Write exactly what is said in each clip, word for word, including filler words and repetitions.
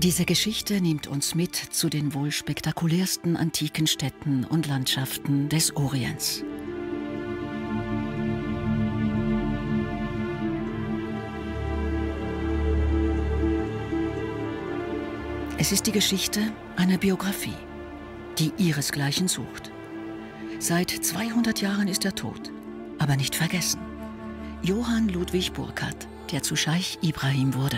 Diese Geschichte nimmt uns mit zu den wohl spektakulärsten antiken Städten und Landschaften des Orients. Es ist die Geschichte einer Biografie, die ihresgleichen sucht. Seit zweihundert Jahren ist er tot, aber nicht vergessen. Johann Ludwig Burckhardt, der zu Scheich Ibrahim wurde.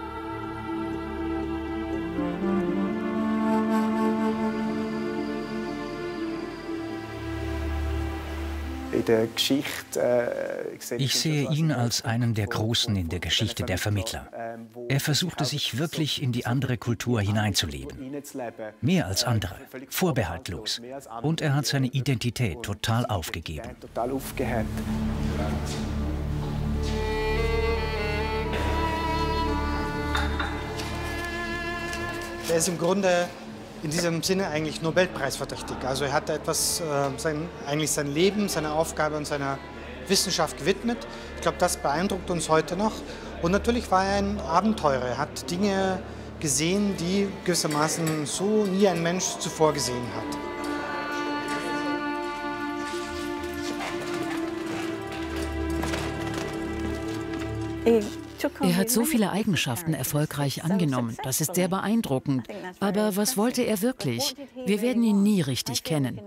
Ich sehe ihn als einen der Großen in der Geschichte der Vermittler. Er versuchte sich wirklich in die andere Kultur hineinzuleben. Mehr als andere, vorbehaltlos. Und er hat seine Identität total aufgegeben. Er ist im Grunde in diesem Sinne eigentlich Nobelpreisverdächtig. Also er hat etwas, äh, sein, eigentlich sein Leben, seine Aufgabe und seiner Wissenschaft gewidmet. Ich glaube, das beeindruckt uns heute noch. Und natürlich war er ein Abenteurer. Er hat Dinge gesehen, die gewissermaßen so nie ein Mensch zuvor gesehen hat. Er hat so viele Eigenschaften erfolgreich angenommen. Das ist sehr beeindruckend. Aber was wollte er wirklich? Wir werden ihn nie richtig kennen.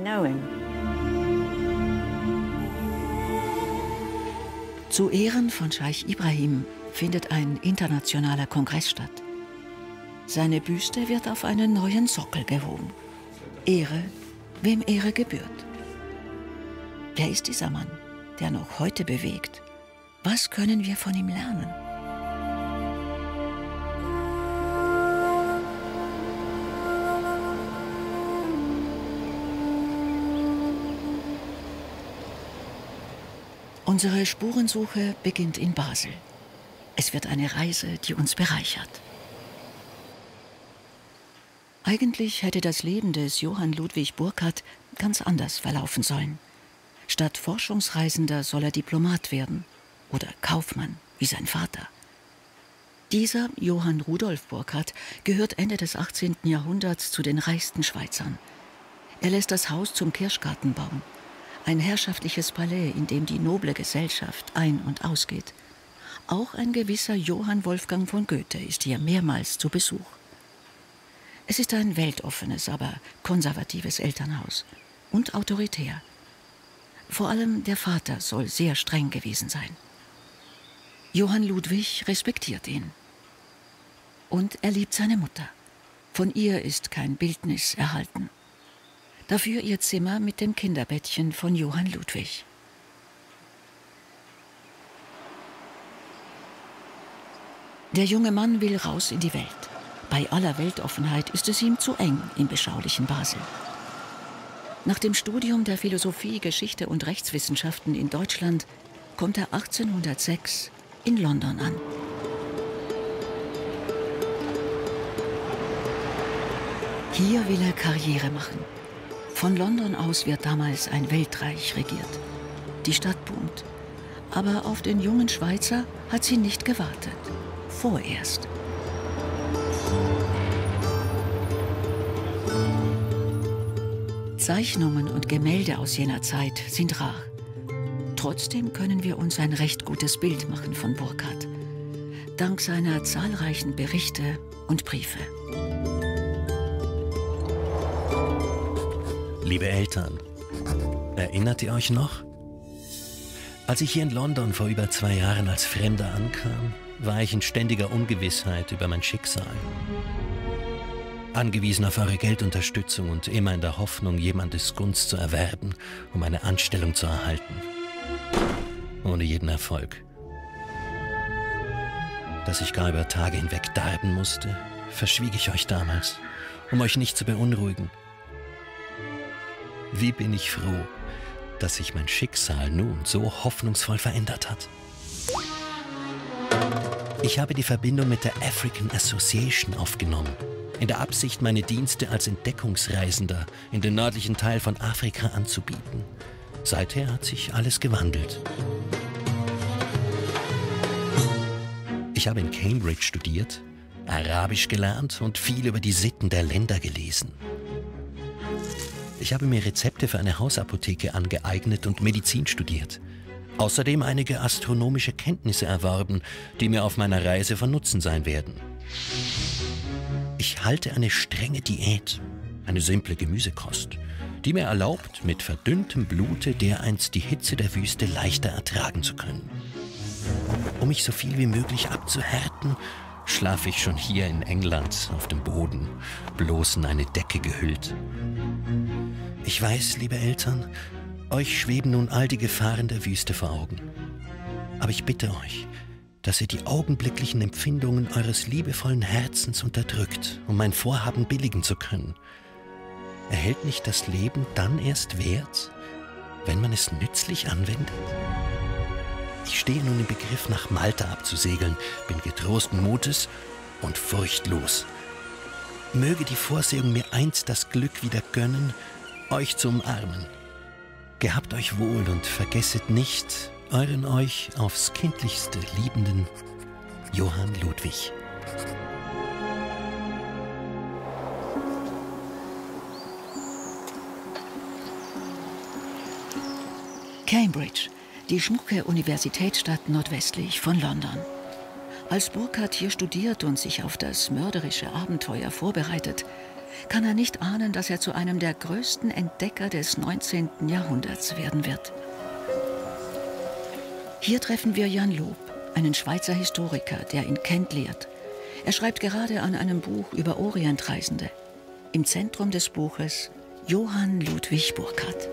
Zu Ehren von Scheich Ibrahim findet ein internationaler Kongress statt. Seine Büste wird auf einen neuen Sockel gehoben. Ehre, wem Ehre gebührt. Wer ist dieser Mann, der noch heute bewegt? Was können wir von ihm lernen? Unsere Spurensuche beginnt in Basel. Es wird eine Reise, die uns bereichert. Eigentlich hätte das Leben des Johann Ludwig Burckhardt ganz anders verlaufen sollen. Statt Forschungsreisender soll er Diplomat werden. Oder Kaufmann, wie sein Vater. Dieser Johann Rudolf Burckhardt gehört Ende des achtzehnten Jahrhunderts zu den reichsten Schweizern. Er lässt das Haus zum Kirschgarten bauen. Ein herrschaftliches Palais, in dem die noble Gesellschaft ein- und ausgeht. Auch ein gewisser Johann Wolfgang von Goethe ist hier mehrmals zu Besuch. Es ist ein weltoffenes, aber konservatives Elternhaus und autoritär. Vor allem der Vater soll sehr streng gewesen sein. Johann Ludwig respektiert ihn. Und er liebt seine Mutter. Von ihr ist kein Bildnis erhalten. Dafür ihr Zimmer mit dem Kinderbettchen von Johann Ludwig. Der junge Mann will raus in die Welt. Bei aller Weltoffenheit ist es ihm zu eng im beschaulichen Basel. Nach dem Studium der Philosophie, Geschichte und Rechtswissenschaften in Deutschland kommt er achtzehnhundertsechs in London an. Hier will er Karriere machen. Von London aus wird damals ein Weltreich regiert. Die Stadt boomt. Aber auf den jungen Schweizer hat sie nicht gewartet. Vorerst. Zeichnungen und Gemälde aus jener Zeit sind rar. Trotzdem können wir uns ein recht gutes Bild machen von Burckhardt. Dank seiner zahlreichen Berichte und Briefe. Liebe Eltern, erinnert ihr euch noch? Als ich hier in London vor über zwei Jahren als Fremder ankam, war ich in ständiger Ungewissheit über mein Schicksal. Angewiesen auf eure Geldunterstützung und immer in der Hoffnung, jemandes Gunst zu erwerben, um eine Anstellung zu erhalten. Ohne jeden Erfolg. Dass ich gar über Tage hinweg darben musste, verschwieg ich euch damals, um euch nicht zu beunruhigen. Wie bin ich froh, dass sich mein Schicksal nun so hoffnungsvoll verändert hat. Ich habe die Verbindung mit der African Association aufgenommen, in der Absicht, meine Dienste als Entdeckungsreisender in den nördlichen Teil von Afrika anzubieten. Seither hat sich alles gewandelt. Ich habe in Cambridge studiert Arabisch gelernt und viel über die Sitten der Länder gelesen. Ich habe mir Rezepte für eine Hausapotheke angeeignet und Medizin studiert. Außerdem einige astronomische Kenntnisse erworben, die mir auf meiner Reise von Nutzen sein werden. Ich halte eine strenge Diät, eine simple Gemüsekost, die mir erlaubt, mit verdünntem Blute dereinst die Hitze der Wüste leichter ertragen zu können. Um mich so viel wie möglich abzuhärten, schlafe ich schon hier in England auf dem Boden, bloß in eine Decke gehüllt. Ich weiß, liebe Eltern, euch schweben nun all die Gefahren der Wüste vor Augen. Aber ich bitte euch, dass ihr die augenblicklichen Empfindungen eures liebevollen Herzens unterdrückt, um mein Vorhaben billigen zu können. Erhält nicht das Leben dann erst Wert, wenn man es nützlich anwendet? Ich stehe nun im Begriff, nach Malta abzusegeln, bin getrosten Mutes und furchtlos. Möge die Vorsehung mir einst das Glück wieder gönnen, euch zu umarmen. Gehabt euch wohl und vergesset nicht euren euch aufs Kindlichste liebenden Johann Ludwig. Cambridge, die schmucke Universitätsstadt nordwestlich von London. Als Burckhardt hier studiert und sich auf das mörderische Abenteuer vorbereitet, kann er nicht ahnen, dass er zu einem der größten Entdecker des neunzehnten Jahrhunderts werden wird. Hier treffen wir Jan Loop, einen Schweizer Historiker, der in Kent lehrt. Er schreibt gerade an einem Buch über Orientreisende. Im Zentrum des Buches Johann Ludwig Burckhardt.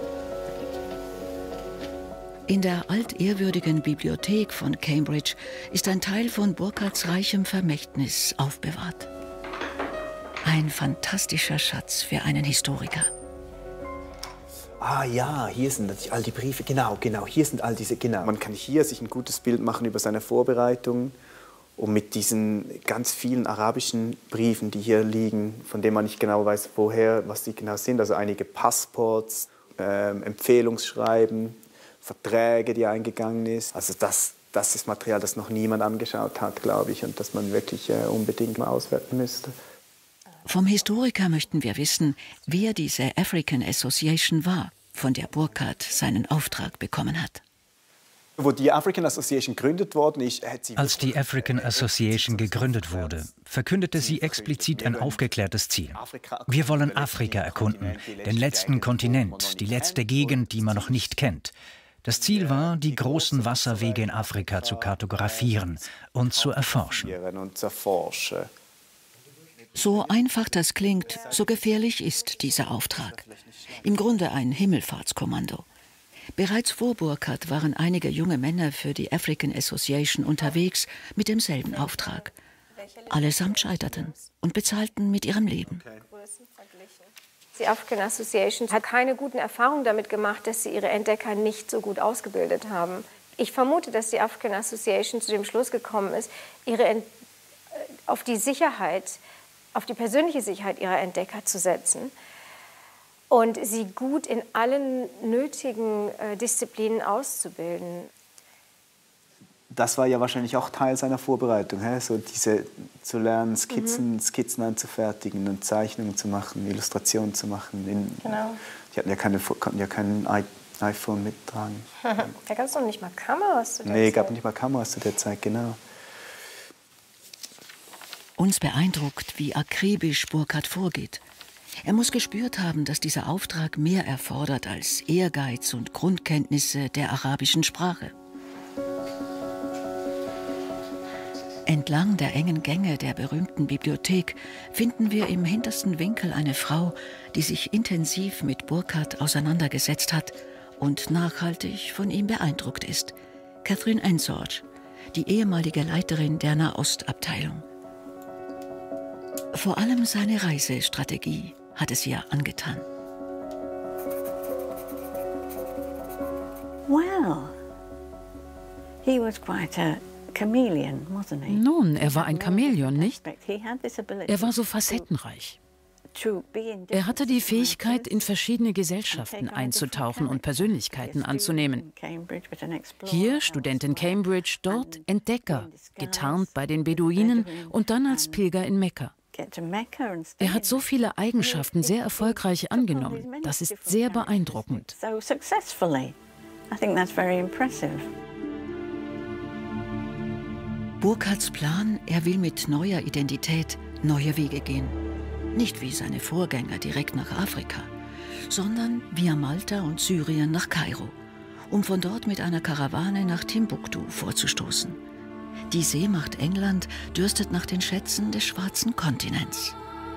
In der altehrwürdigen Bibliothek von Cambridge ist ein Teil von Burckhards reichem Vermächtnis aufbewahrt. Ein fantastischer Schatz für einen Historiker. Ah ja, hier sind natürlich all die Briefe, genau, genau, hier sind all diese, genau. Man kann hier sich ein gutes Bild machen über seine Vorbereitungen und mit diesen ganz vielen arabischen Briefen, die hier liegen, von denen man nicht genau weiß, woher, was die genau sind, also einige Passports, ähm, Empfehlungsschreiben, Verträge, die eingegangen ist. Also das, das ist Material, das noch niemand angeschaut hat, glaube ich, und das man wirklich äh, unbedingt mal auswerten müsste. Vom Historiker möchten wir wissen, wer diese African Association war, von der Burckhardt seinen Auftrag bekommen hat. Wo die African Association gegründet worden ist, hat sie... Als die African Association gegründet wurde, verkündete sie explizit ein aufgeklärtes Ziel. Wir wollen Afrika erkunden, den letzten Kontinent, die letzte Gegend, die man noch nicht kennt. Das Ziel war, die großen Wasserwege in Afrika zu kartografieren und zu erforschen. So einfach das klingt, so gefährlich ist dieser Auftrag. Im Grunde ein Himmelfahrtskommando. Bereits vor Burckhardt waren einige junge Männer für die African Association unterwegs mit demselben Auftrag. Allesamt scheiterten und bezahlten mit ihrem Leben. Die African Association hat keine guten Erfahrungen damit gemacht, dass sie ihre Entdecker nicht so gut ausgebildet haben. Ich vermute, dass die African Association zu dem Schluss gekommen ist, ihre Ent auf die Sicherheit, auf die persönliche Sicherheit ihrer Entdecker zu setzen und sie gut in allen nötigen äh, Disziplinen auszubilden. Das war ja wahrscheinlich auch Teil seiner Vorbereitung, he? So diese zu lernen, Skizzen, mhm. Skizzen anzufertigen und Zeichnungen zu machen, Illustrationen zu machen. In, genau. Die hatten ja, keine, konnten ja kein iPhone mittragen. Da gab es noch nicht mal Kameras zu der nee, Zeit. gab nicht mal Kameras zu der Zeit, genau. Uns beeindruckt, wie akribisch Burckhardt vorgeht. Er muss gespürt haben, dass dieser Auftrag mehr erfordert als Ehrgeiz und Grundkenntnisse der arabischen Sprache. Entlang der engen Gänge der berühmten Bibliothek finden wir im hintersten Winkel eine Frau, die sich intensiv mit Burckhardt auseinandergesetzt hat und nachhaltig von ihm beeindruckt ist. Catherine Ensor, die ehemalige Leiterin der Nahostabteilung. Vor allem seine Reisestrategie hat es ihr angetan. Well, he was quite a chameleon, wasn't he? Nun, er war ein Chamäleon, nicht? Er war so facettenreich. Er hatte die Fähigkeit, in verschiedene Gesellschaften einzutauchen und Persönlichkeiten anzunehmen. Hier Student in Cambridge, dort Entdecker, getarnt bei den Beduinen und dann als Pilger in Mekka. Er hat so viele Eigenschaften sehr erfolgreich angenommen. Das ist sehr beeindruckend. Burckhardts Plan, er will mit neuer Identität neue Wege gehen. Nicht wie seine Vorgänger direkt nach Afrika, sondern via Malta und Syrien nach Kairo, um von dort mit einer Karawane nach Timbuktu vorzustoßen. Die Seemacht England dürstet nach den Schätzen des schwarzen Kontinents.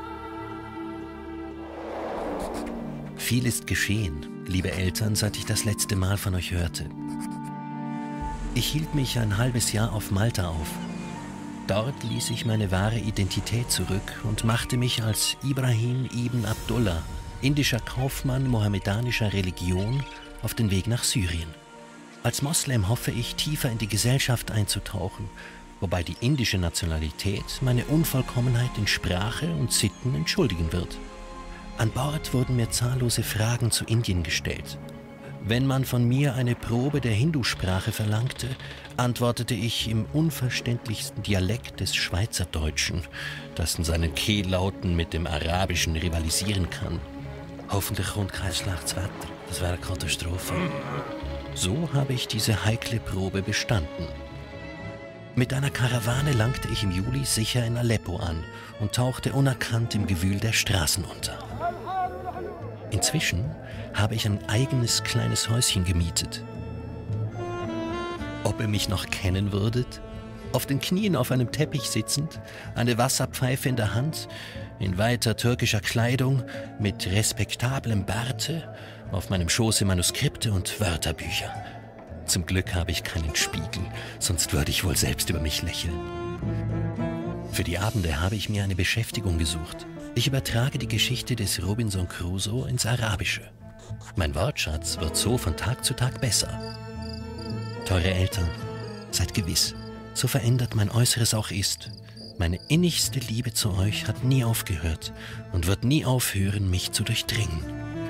Viel ist geschehen, liebe Eltern, seit ich das letzte Mal von euch hörte. Ich hielt mich ein halbes Jahr auf Malta auf. Dort ließ ich meine wahre Identität zurück und machte mich als Ibrahim ibn Abdullah, indischer Kaufmann mohammedanischer Religion, auf den Weg nach Syrien. Als Moslem hoffe ich, tiefer in die Gesellschaft einzutauchen, wobei die indische Nationalität meine Unvollkommenheit in Sprache und Sitten entschuldigen wird. An Bord wurden mir zahllose Fragen zu Indien gestellt. Wenn man von mir eine Probe der Hindusprache verlangte, antwortete ich im unverständlichsten Dialekt des Schweizerdeutschen, das in seinen Kehllauten mit dem Arabischen rivalisieren kann. Hoffentlich kommt kein schlechtes Wetter, das wäre eine Katastrophe. So habe ich diese heikle Probe bestanden. Mit einer Karawane langte ich im Juli sicher in Aleppo an und tauchte unerkannt im Gewühl der Straßen unter. Inzwischen habe ich ein eigenes kleines Häuschen gemietet. Ob ihr mich noch kennen würdet? Auf den Knien auf einem Teppich sitzend, eine Wasserpfeife in der Hand, in weiter türkischer Kleidung, mit respektablem Barte, auf meinem Schoße Manuskripte und Wörterbücher. Zum Glück habe ich keinen Spiegel, sonst würde ich wohl selbst über mich lächeln. Für die Abende habe ich mir eine Beschäftigung gesucht. Ich übertrage die Geschichte des Robinson Crusoe ins Arabische. Mein Wortschatz wird so von Tag zu Tag besser. Teure Eltern, seid gewiss, so verändert mein Äußeres auch ist. Meine innigste Liebe zu euch hat nie aufgehört und wird nie aufhören, mich zu durchdringen.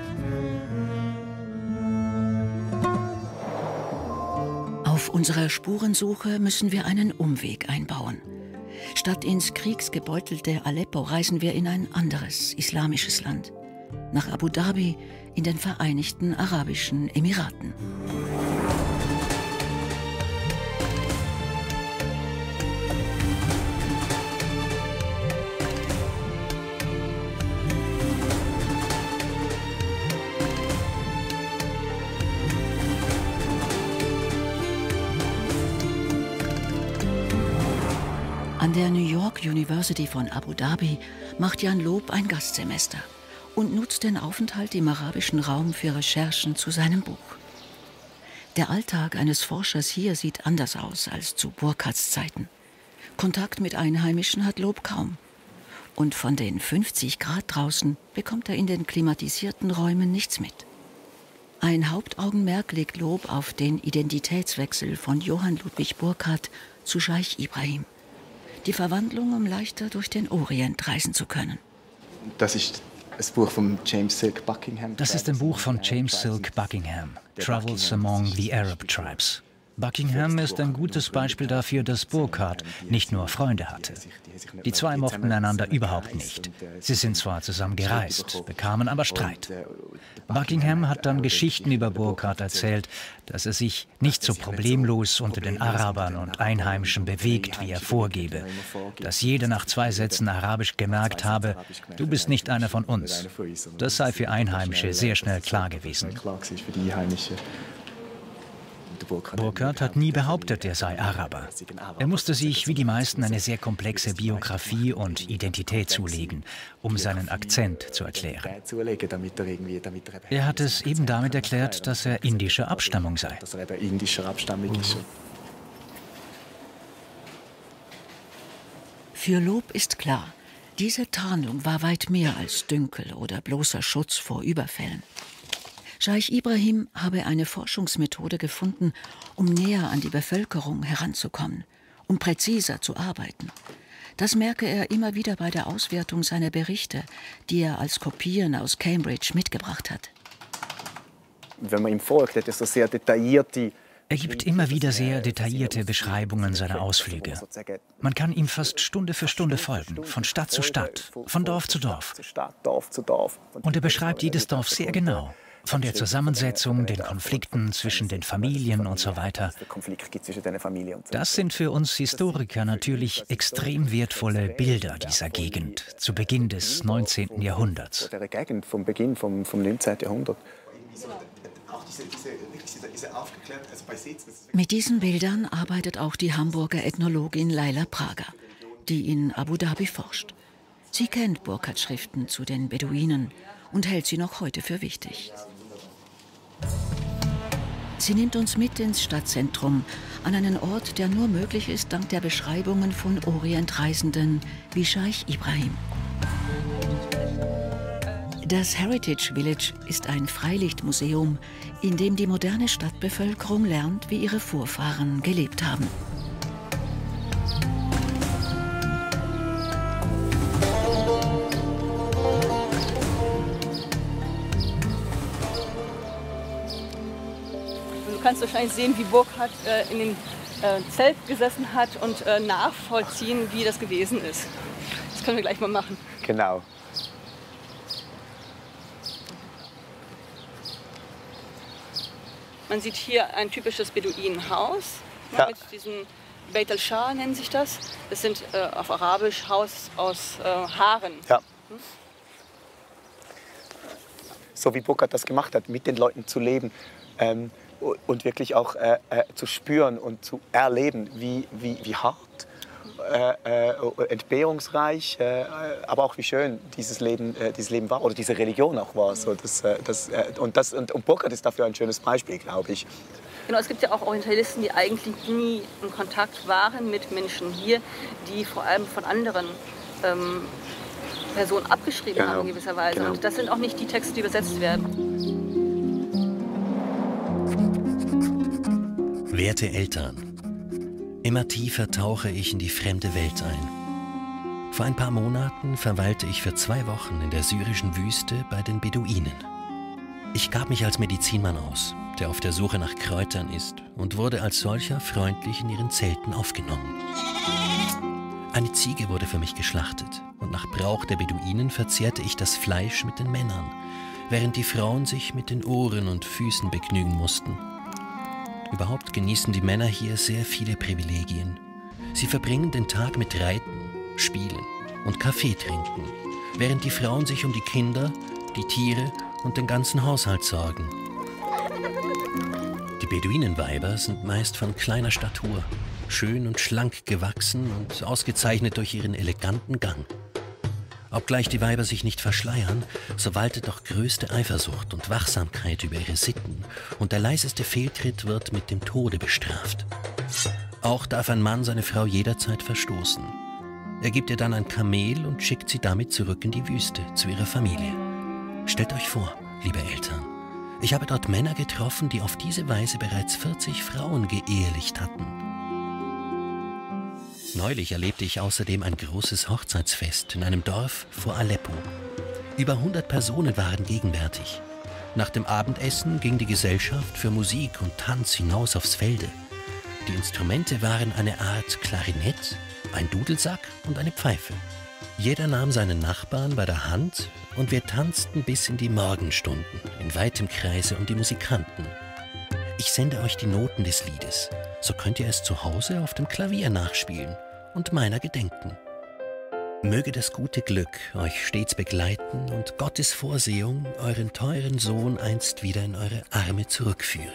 Auf unserer Spurensuche müssen wir einen Umweg einbauen. Statt ins kriegsgebeutelte Aleppo reisen wir in ein anderes islamisches Land. Nach Abu Dhabi in den Vereinigten Arabischen Emiraten. An der New York University von Abu Dhabi macht Jan Loob ein Gastsemester und nutzt den Aufenthalt im arabischen Raum für Recherchen zu seinem Buch. Der Alltag eines Forschers hier sieht anders aus als zu Burckhards Zeiten. Kontakt mit Einheimischen hat Loob kaum. Und von den fünfzig Grad draußen bekommt er in den klimatisierten Räumen nichts mit. Ein Hauptaugenmerk legt Loob auf den Identitätswechsel von Johann Ludwig Burckhardt zu Scheich Ibrahim. Die Verwandlung, um leichter durch den Orient reisen zu können. Das ist das Buch von James Silk Buckingham. Das ist ein Buch von James Silk Buckingham, Travels Among the Arab Tribes. Buckingham ist ein gutes Beispiel dafür, dass Burckhardt nicht nur Freunde hatte. Die zwei mochten einander überhaupt nicht. Sie sind zwar zusammen gereist, bekamen aber Streit. Buckingham hat dann Geschichten über Burckhardt erzählt, dass er sich nicht so problemlos unter den Arabern und Einheimischen bewegt, wie er vorgebe. Dass jeder nach zwei Sätzen Arabisch gemerkt habe, du bist nicht einer von uns. Das sei für Einheimische sehr schnell klar gewesen. Burckhardt hat nie behauptet, er sei Araber. Er musste sich, wie die meisten, eine sehr komplexe Biografie und Identität zulegen, um seinen Akzent zu erklären. Er hat es eben damit erklärt, dass er indischer Abstammung sei. Für Loob ist klar, diese Tarnung war weit mehr als Dünkel oder bloßer Schutz vor Überfällen. Scheich Ibrahim habe eine Forschungsmethode gefunden, um näher an die Bevölkerung heranzukommen, um präziser zu arbeiten. Das merke er immer wieder bei der Auswertung seiner Berichte, die er als Kopien aus Cambridge mitgebracht hat. Wenn man ihm folgt, hat er so sehr detaillierte... Er gibt immer wieder sehr detaillierte Beschreibungen seiner Ausflüge. Man kann ihm fast Stunde für Stunde folgen, von Stadt zu Stadt, von Dorf zu Dorf. Und er beschreibt jedes Dorf sehr genau, von der Zusammensetzung, den Konflikten zwischen den Familien und so weiter. Das sind für uns Historiker natürlich extrem wertvolle Bilder dieser Gegend zu Beginn des neunzehnten Jahrhunderts. Vom Beginn vom, vom neunzehnten Jahrhundert. Mit diesen Bildern arbeitet auch die Hamburger Ethnologin Laila Prager, die in Abu Dhabi forscht. Sie kennt Burckhardts Schriften zu den Beduinen und hält sie noch heute für wichtig. Sie nimmt uns mit ins Stadtzentrum, an einen Ort, der nur möglich ist dank der Beschreibungen von Orientreisenden wie Scheich Ibrahim. Das Heritage Village ist ein Freilichtmuseum, in dem die moderne Stadtbevölkerung lernt, wie ihre Vorfahren gelebt haben. Du kannst wahrscheinlich sehen, wie Burckhardt äh, in dem äh, Zelt gesessen hat und äh, nachvollziehen, wie das gewesen ist. Das können wir gleich mal machen. Genau. Man sieht hier ein typisches Beduinenhaus, ja. Mit diesem Beit al-Shah nennt sich das. Das sind äh, auf Arabisch Haus aus äh, Haaren. Ja. Hm? So wie Burckhardt das gemacht hat, mit den Leuten zu leben ähm, und wirklich auch äh, äh, zu spüren und zu erleben, wie, wie, wie hart, äh, äh, entbehrungsreich, äh, aber auch wie schön dieses Leben, äh, dieses Leben war oder diese Religion auch war. So, das, äh, das, äh, und, das, und, und Burckhardt ist dafür ein schönes Beispiel, glaube ich. Genau, es gibt ja auch Orientalisten, die eigentlich nie in Kontakt waren mit Menschen hier, die vor allem von anderen ähm, Personen abgeschrieben genau. haben in gewisser Weise. Genau. Und das sind auch nicht die Texte, die übersetzt werden. Werte Eltern, immer tiefer tauche ich in die fremde Welt ein. Vor ein paar Monaten verweilte ich für zwei Wochen in der syrischen Wüste bei den Beduinen. Ich gab mich als Medizinmann aus, der auf der Suche nach Kräutern ist, und wurde als solcher freundlich in ihren Zelten aufgenommen. Eine Ziege wurde für mich geschlachtet und nach Brauch der Beduinen verzehrte ich das Fleisch mit den Männern, während die Frauen sich mit den Ohren und Füßen begnügen mussten. Überhaupt genießen die Männer hier sehr viele Privilegien. Sie verbringen den Tag mit Reiten, Spielen und Kaffee trinken, während die Frauen sich um die Kinder, die Tiere und den ganzen Haushalt sorgen. Die Beduinenweiber sind meist von kleiner Statur, schön und schlank gewachsen und ausgezeichnet durch ihren eleganten Gang. Obgleich die Weiber sich nicht verschleiern, so waltet doch größte Eifersucht und Wachsamkeit über ihre Sitten und der leiseste Fehltritt wird mit dem Tode bestraft. Auch darf ein Mann seine Frau jederzeit verstoßen. Er gibt ihr dann ein Kamel und schickt sie damit zurück in die Wüste, zu ihrer Familie. Stellt euch vor, liebe Eltern, ich habe dort Männer getroffen, die auf diese Weise bereits vierzig Frauen geehelicht hatten. Neulich erlebte ich außerdem ein großes Hochzeitsfest in einem Dorf vor Aleppo. Über hundert Personen waren gegenwärtig. Nach dem Abendessen ging die Gesellschaft für Musik und Tanz hinaus aufs Felde. Die Instrumente waren eine Art Klarinett, ein Dudelsack und eine Pfeife. Jeder nahm seinen Nachbarn bei der Hand und wir tanzten bis in die Morgenstunden, in weitem Kreise um die Musikanten. Ich sende euch die Noten des Liedes, so könnt ihr es zu Hause auf dem Klavier nachspielen und meiner gedenken. Möge das gute Glück euch stets begleiten und Gottes Vorsehung euren teuren Sohn einst wieder in eure Arme zurückführen.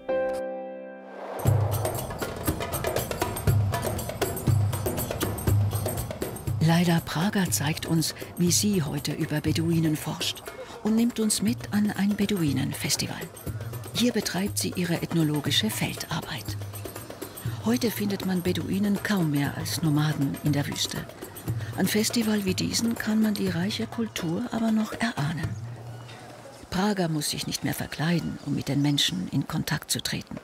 Laila Prager zeigt uns, wie sie heute über Beduinen forscht und nimmt uns mit an ein Beduinenfestival. Hier betreibt sie ihre ethnologische Feldarbeit. Heute findet man Beduinen kaum mehr als Nomaden in der Wüste. An Festivals wie diesen kann man die reiche Kultur aber noch erahnen. Prager muss sich nicht mehr verkleiden, um mit den Menschen in Kontakt zu treten.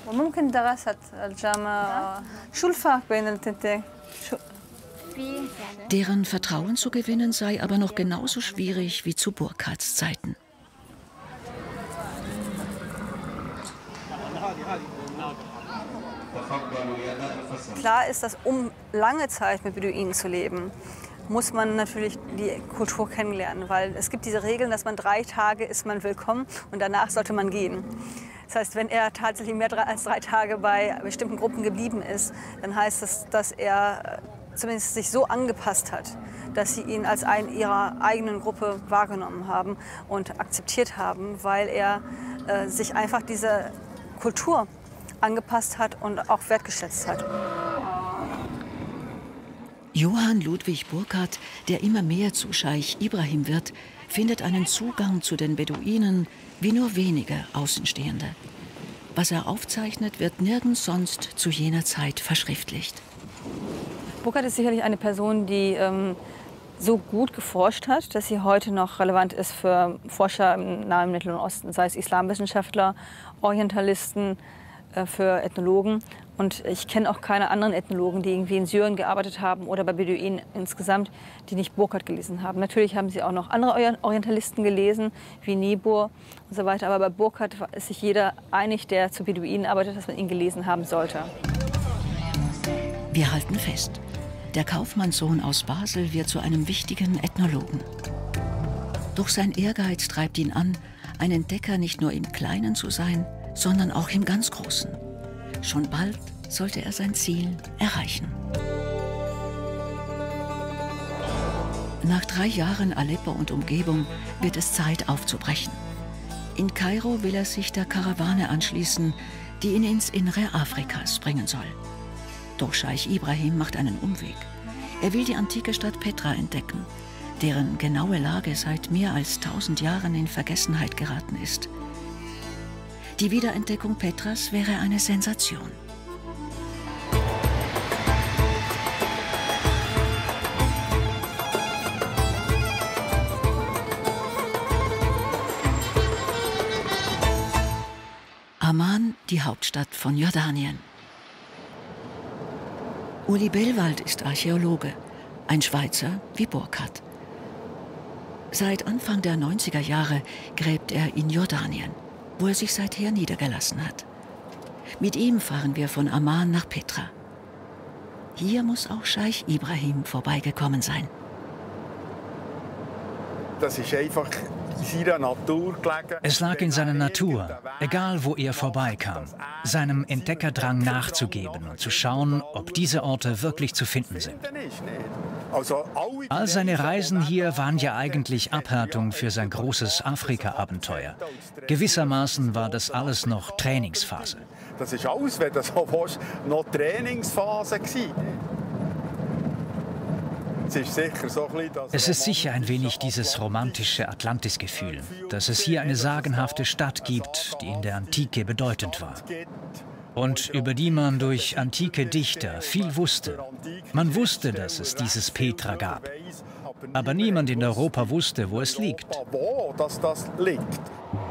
Deren Vertrauen zu gewinnen sei aber noch genauso schwierig wie zu Burkhards Zeiten. Klar ist, dass um lange Zeit mit Beduinen zu leben, muss man natürlich die Kultur kennenlernen, weil es gibt diese Regeln, dass man drei Tage ist man willkommen und danach sollte man gehen. Das heißt, wenn er tatsächlich mehr als drei Tage bei bestimmten Gruppen geblieben ist, dann heißt das, dass er zumindest sich so angepasst hat, dass sie ihn als einen ihrer eigenen Gruppe wahrgenommen haben und akzeptiert haben, weil er äh, sich einfach dieser Kultur angepasst hat und auch wertgeschätzt hat. Johann Ludwig Burckhardt, der immer mehr zu Scheich Ibrahim wird, findet einen Zugang zu den Beduinen wie nur wenige Außenstehende. Was er aufzeichnet, wird nirgends sonst zu jener Zeit verschriftlicht. Burckhardt ist sicherlich eine Person, die ähm, so gut geforscht hat, dass sie heute noch relevant ist für Forscher im Nahen Mittleren Osten, sei es Islamwissenschaftler, Orientalisten, äh, für Ethnologen. Und ich kenne auch keine anderen Ethnologen, die irgendwie in Syrien gearbeitet haben oder bei Beduinen insgesamt, die nicht Burckhardt gelesen haben. Natürlich haben sie auch noch andere Orientalisten gelesen, wie Niebuhr und so weiter. Aber bei Burckhardt ist sich jeder einig, der zu Beduinen arbeitet, dass man ihn gelesen haben sollte. Wir halten fest, der Kaufmannssohn aus Basel wird zu einem wichtigen Ethnologen. Doch sein Ehrgeiz treibt ihn an, ein Entdecker nicht nur im Kleinen zu sein, sondern auch im ganz Großen. Schon bald sollte er sein Ziel erreichen. Nach drei Jahren Aleppo und Umgebung wird es Zeit aufzubrechen. In Kairo will er sich der Karawane anschließen, die ihn ins Innere Afrikas bringen soll. Doch Scheich Ibrahim macht einen Umweg. Er will die antike Stadt Petra entdecken, deren genaue Lage seit mehr als tausend Jahren in Vergessenheit geraten ist. Die Wiederentdeckung Petras wäre eine Sensation. Amman, die Hauptstadt von Jordanien. Uli Bellwald ist Archäologe, ein Schweizer wie Burckhardt. Seit Anfang der neunziger Jahre gräbt er in Jordanien, wo er sich seither niedergelassen hat. Mit ihm fahren wir von Amman nach Petra. Hier muss auch Scheich Ibrahim vorbeigekommen sein. Das ist einfach in seiner Natur gelegen. Es lag in seiner Natur, egal wo er vorbeikam, seinem Entdeckerdrang nachzugeben und zu schauen, ob diese Orte wirklich zu finden sind. All seine Reisen hier waren ja eigentlich Abhärtung für sein großes Afrika-Abenteuer. Gewissermaßen war das alles noch Trainingsphase. Das ist alles, wenn das so willst, noch Trainingsphase gewesen. Es ist sicher so ein bisschen das Es ist sicher ein wenig dieses romantische Atlantis-Gefühl, dass es hier eine sagenhafte Stadt gibt, die in der Antike bedeutend war. Und über die man durch antike Dichter viel wusste. Man wusste, dass es dieses Petra gab. Aber niemand in Europa wusste, wo es liegt. Wo das liegt.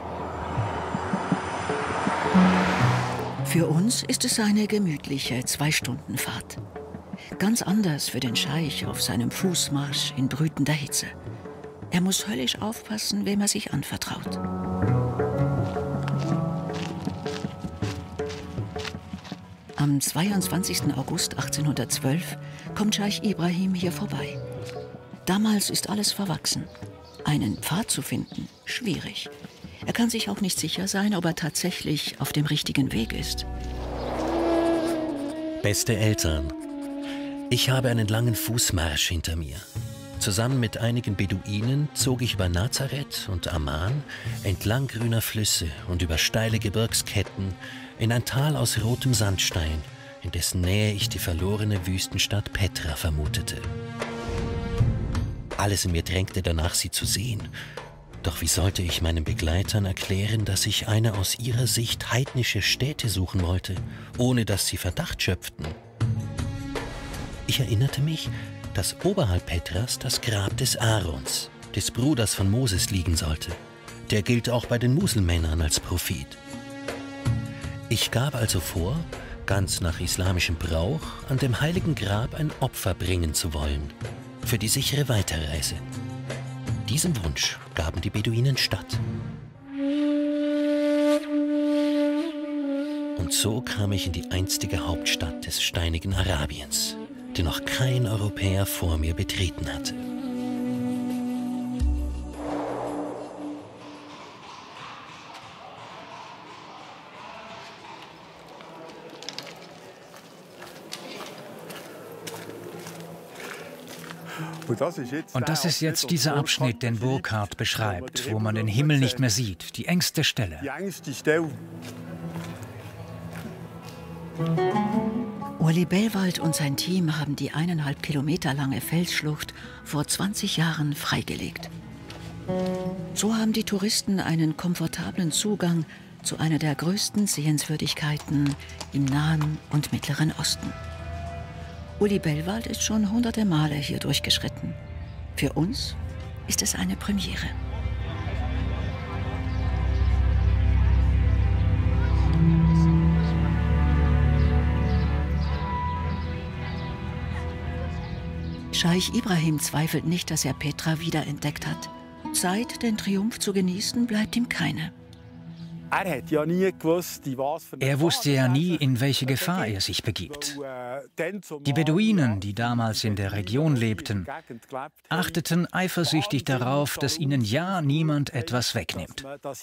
Für uns ist es eine gemütliche Zwei-Stunden-Fahrt. Ganz anders für den Scheich auf seinem Fußmarsch in brütender Hitze. Er muss höllisch aufpassen, wem er sich anvertraut. Am zweiundzwanzigsten August achtzehnhundertzwölf kommt Scheich Ibrahim hier vorbei. Damals ist alles verwachsen. Einen Pfad zu finden, schwierig. Er kann sich auch nicht sicher sein, ob er tatsächlich auf dem richtigen Weg ist. Beste Eltern, ich habe einen langen Fußmarsch hinter mir. Zusammen mit einigen Beduinen zog ich über Nazareth und Amman, entlang grüner Flüsse und über steile Gebirgsketten in ein Tal aus rotem Sandstein, in dessen Nähe ich die verlorene Wüstenstadt Petra vermutete. Alles in mir drängte danach, sie zu sehen. Doch wie sollte ich meinen Begleitern erklären, dass ich eine aus ihrer Sicht heidnische Stätte suchen wollte, ohne dass sie Verdacht schöpften? Ich erinnerte mich, dass oberhalb Petras das Grab des Aarons, des Bruders von Moses, liegen sollte. Der gilt auch bei den Muselmännern als Prophet. Ich gab also vor, ganz nach islamischem Brauch, an dem heiligen Grab ein Opfer bringen zu wollen, für die sichere Weiterreise. Diesem Wunsch gaben die Beduinen statt. Und so kam ich in die einstige Hauptstadt des steinigen Arabiens, die noch kein Europäer vor mir betreten hatte. Und das ist jetzt dieser Abschnitt, den Burckhardt beschreibt, wo man den Himmel nicht mehr sieht, die engste Stelle. Uli Bellwald und sein Team haben die eineinhalb Kilometer lange Felsschlucht vor zwanzig Jahren freigelegt. So haben die Touristen einen komfortablen Zugang zu einer der größten Sehenswürdigkeiten im Nahen und Mittleren Osten. Uli Bellwald ist schon hunderte Male hier durchgeschritten. Für uns ist es eine Premiere. Scheich Ibrahim zweifelt nicht, dass er Petra wiederentdeckt hat. Zeit, den Triumph zu genießen, bleibt ihm keine. Er wusste ja nie, in welche Gefahr er sich begibt. Die Beduinen, die damals in der Region lebten, achteten eifersüchtig darauf, dass ihnen ja niemand etwas wegnimmt.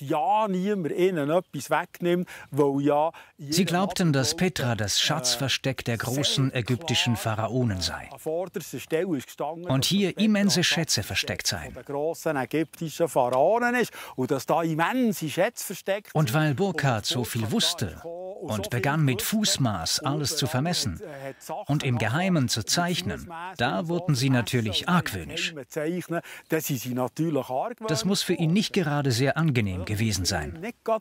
Sie glaubten, dass Petra das Schatzversteck der großen ägyptischen Pharaonen sei. Und hier immense Schätze versteckt seien. Und weil Burckhardt so viel wusste und begann mit Fußmaß alles zu vermessen und im Geheimen zu zeichnen, da wurden sie natürlich argwöhnisch. Das muss für ihn nicht gerade sehr angenehm gewesen sein.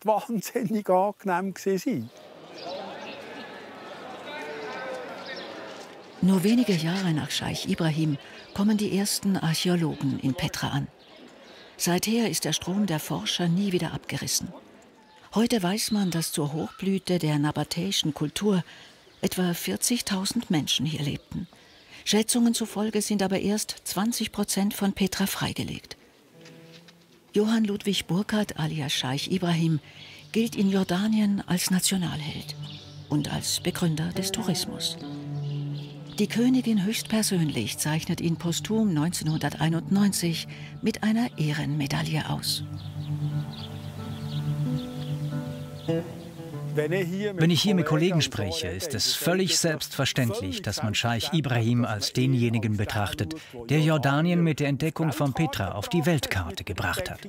Nur wenige Jahre nach Scheich Ibrahim kommen die ersten Archäologen in Petra an. Seither ist der Strom der Forscher nie wieder abgerissen. Heute weiß man, dass zur Hochblüte der nabatäischen Kultur etwa vierzigtausend Menschen hier lebten. Schätzungen zufolge sind aber erst zwanzig Prozent von Petra freigelegt. Johann Ludwig Burckhardt alias Scheich Ibrahim gilt in Jordanien als Nationalheld und als Begründer des Tourismus. Die Königin höchstpersönlich zeichnet ihn posthum neunzehnhunderteinundneunzig mit einer Ehrenmedaille aus. Wenn ich hier mit Kollegen spreche, ist es völlig selbstverständlich, dass man Scheich Ibrahim als denjenigen betrachtet, der Jordanien mit der Entdeckung von Petra auf die Weltkarte gebracht hat.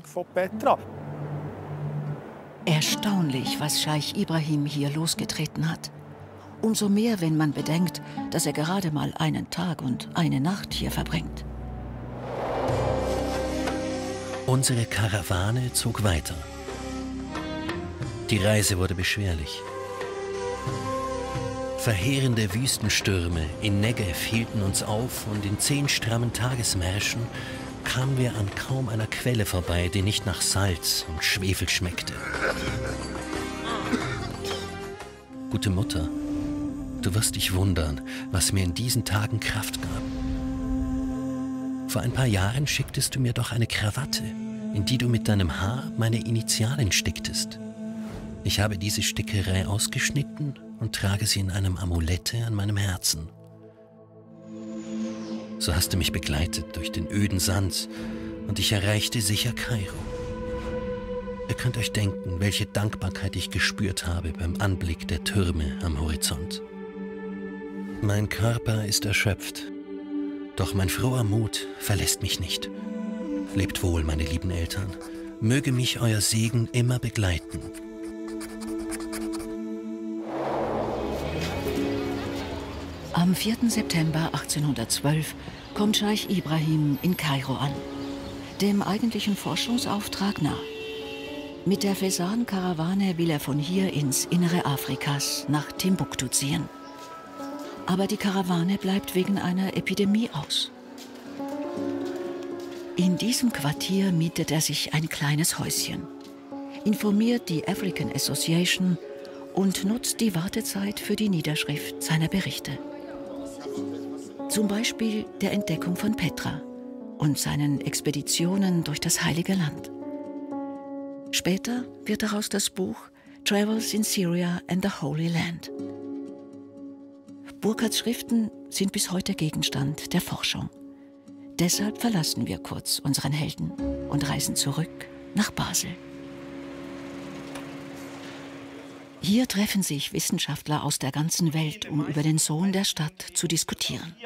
Erstaunlich, was Scheich Ibrahim hier losgetreten hat. Umso mehr, wenn man bedenkt, dass er gerade mal einen Tag und eine Nacht hier verbringt. Unsere Karawane zog weiter. Die Reise wurde beschwerlich. Verheerende Wüstenstürme in Negev hielten uns auf und in zehn strammen Tagesmärschen kamen wir an kaum einer Quelle vorbei, die nicht nach Salz und Schwefel schmeckte. Gute Mutter, du wirst dich wundern, was mir in diesen Tagen Kraft gab. Vor ein paar Jahren schicktest du mir doch eine Krawatte, in die du mit deinem Haar meine Initialen sticktest. Ich habe diese Stickerei ausgeschnitten und trage sie in einem Amulette an meinem Herzen. So hast du mich begleitet durch den öden Sand und ich erreichte sicher Kairo. Ihr könnt euch denken, welche Dankbarkeit ich gespürt habe beim Anblick der Türme am Horizont. Mein Körper ist erschöpft, doch mein froher Mut verlässt mich nicht. Lebt wohl, meine lieben Eltern. Möge mich euer Segen immer begleiten. Am vierten September achtzehnhundertzwölf kommt Scheich Ibrahim in Kairo an, dem eigentlichen Forschungsauftrag nah. Mit der Fesan-Karawane will er von hier ins Innere Afrikas nach Timbuktu ziehen. Aber die Karawane bleibt wegen einer Epidemie aus. In diesem Quartier mietet er sich ein kleines Häuschen, informiert die African Association und nutzt die Wartezeit für die Niederschrift seiner Berichte. Zum Beispiel der Entdeckung von Petra und seinen Expeditionen durch das Heilige Land. Später wird daraus das Buch Travels in Syria and the Holy Land. Burckhardts Schriften sind bis heute Gegenstand der Forschung. Deshalb verlassen wir kurz unseren Helden und reisen zurück nach Basel. Hier treffen sich Wissenschaftler aus der ganzen Welt, um über den Sohn der Stadt zu diskutieren.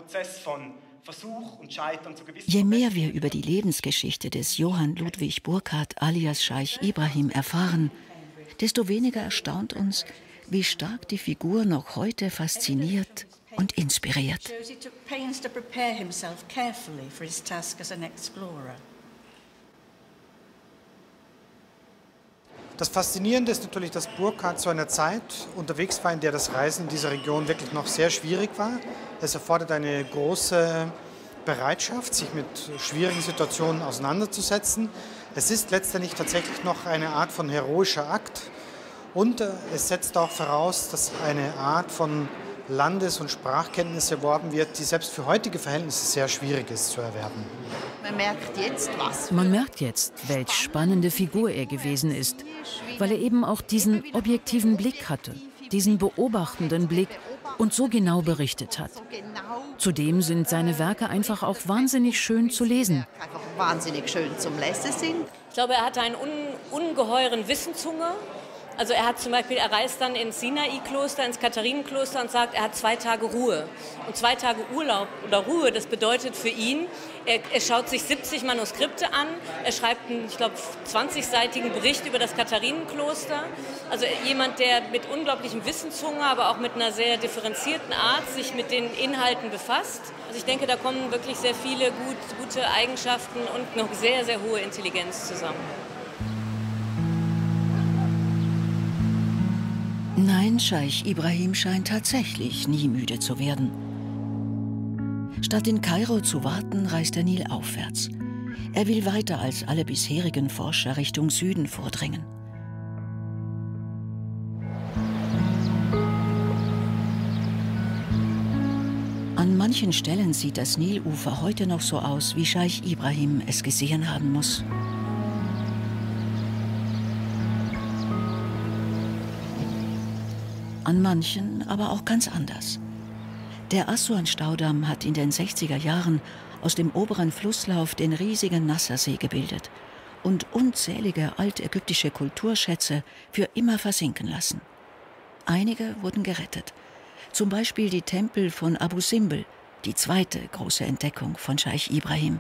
Je mehr wir über die Lebensgeschichte des Johann Ludwig Burckhardt alias Scheich Ibrahim erfahren, desto weniger erstaunt uns, wie stark die Figur noch heute fasziniert und inspiriert. Das Faszinierende ist natürlich, dass Burckhardt zu einer Zeit unterwegs war, in der das Reisen in dieser Region wirklich noch sehr schwierig war. Es erfordert eine große Bereitschaft, sich mit schwierigen Situationen auseinanderzusetzen. Es ist letztendlich tatsächlich noch eine Art von heroischer Akt und es setzt auch voraus, dass eine Art von Landes- und Sprachkenntnis erworben wird, die selbst für heutige Verhältnisse sehr schwierig ist zu erwerben. Man merkt jetzt, was. Man merkt jetzt, welch spannende Figur er gewesen ist, weil er eben auch diesen objektiven Blick hatte, diesen beobachtenden Blick und so genau berichtet hat. Zudem sind seine Werke einfach auch wahnsinnig schön zu lesen. Einfach wahnsinnig schön zum Lesen sind. Ich glaube, er hatte einen un ungeheuren Wissenshunger. Also er hat zum Beispiel, er reist dann ins Sinai-Kloster, ins Katharinenkloster und sagt, er hat zwei Tage Ruhe. Und zwei Tage Urlaub oder Ruhe, das bedeutet für ihn, er, er schaut sich siebzig Manuskripte an, er schreibt einen, ich glaube, zwanzigseitigen Bericht über das Katharinenkloster. Also jemand, der mit unglaublichem Wissenshunger, aber auch mit einer sehr differenzierten Art sich mit den Inhalten befasst. Also ich denke, da kommen wirklich sehr viele gut, gute Eigenschaften und noch sehr, sehr hohe Intelligenz zusammen. Nein, Scheich Ibrahim scheint tatsächlich nie müde zu werden. Statt in Kairo zu warten, reist der Nil aufwärts. Er will weiter als alle bisherigen Forscher Richtung Süden vordringen. An manchen Stellen sieht das Nilufer heute noch so aus, wie Scheich Ibrahim es gesehen haben muss. An manchen aber auch ganz anders. Der Assuan-Staudamm hat in den sechziger Jahren aus dem oberen Flusslauf den riesigen Nassersee gebildet und unzählige altägyptische Kulturschätze für immer versinken lassen. Einige wurden gerettet, zum Beispiel die Tempel von Abu Simbel, die zweite große Entdeckung von Scheich Ibrahim.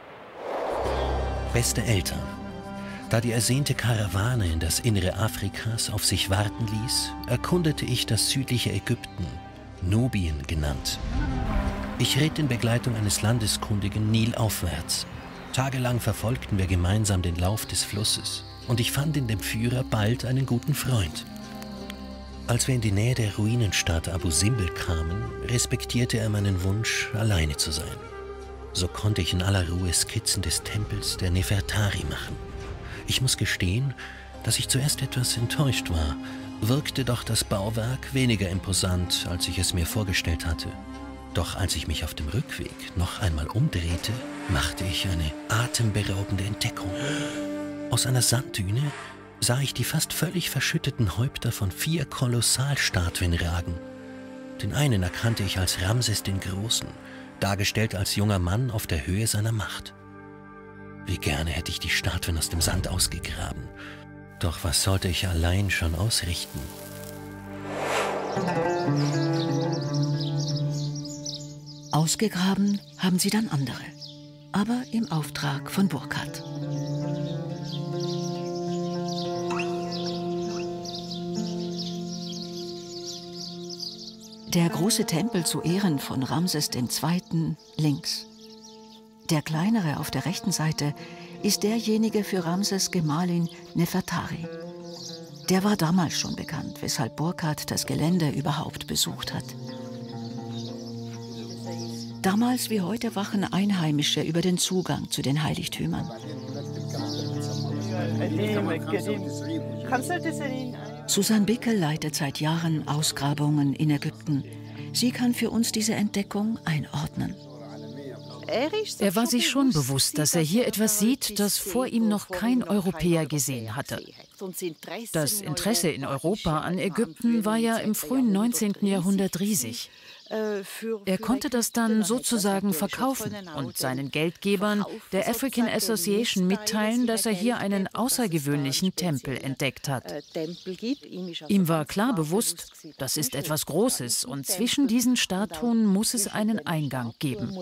Beste Eltern, da die ersehnte Karawane in das Innere Afrikas auf sich warten ließ, erkundete ich das südliche Ägypten, Nubien genannt. Ich ritt in Begleitung eines Landeskundigen nilaufwärts. Tagelang verfolgten wir gemeinsam den Lauf des Flusses und ich fand in dem Führer bald einen guten Freund. Als wir in die Nähe der Ruinenstadt Abu Simbel kamen, respektierte er meinen Wunsch, alleine zu sein. So konnte ich in aller Ruhe Skizzen des Tempels der Nefertari machen. Ich muss gestehen, dass ich zuerst etwas enttäuscht war, wirkte doch das Bauwerk weniger imposant, als ich es mir vorgestellt hatte. Doch als ich mich auf dem Rückweg noch einmal umdrehte, machte ich eine atemberaubende Entdeckung. Aus einer Sanddüne sah ich die fast völlig verschütteten Häupter von vier Kolossalstatuen ragen. Den einen erkannte ich als Ramses den Großen, dargestellt als junger Mann auf der Höhe seiner Macht. Wie gerne hätte ich die Statuen aus dem Sand ausgegraben. Doch was sollte ich allein schon ausrichten? Ausgegraben haben sie dann andere, aber im Auftrag von Burckhardt. Der große Tempel zu Ehren von Ramses der Zweite links. Der kleinere auf der rechten Seite ist derjenige für Ramses Gemahlin Nefertari. Der war damals schon bekannt, weshalb Burckhardt das Gelände überhaupt besucht hat. Damals wie heute wachen Einheimische über den Zugang zu den Heiligtümern. Susanne Bickel leitet seit Jahren Ausgrabungen in Ägypten. Sie kann für uns diese Entdeckung einordnen. Er war sich schon bewusst, dass er hier etwas sieht, das vor ihm noch kein Europäer gesehen hatte. Das Interesse in Europa an Ägypten war ja im frühen neunzehnten Jahrhundert riesig. Er konnte das dann sozusagen verkaufen und seinen Geldgebern, der African Association, mitteilen, dass er hier einen außergewöhnlichen Tempel entdeckt hat. Ihm war klar bewusst, das ist etwas Großes und zwischen diesen Statuen muss es einen Eingang geben.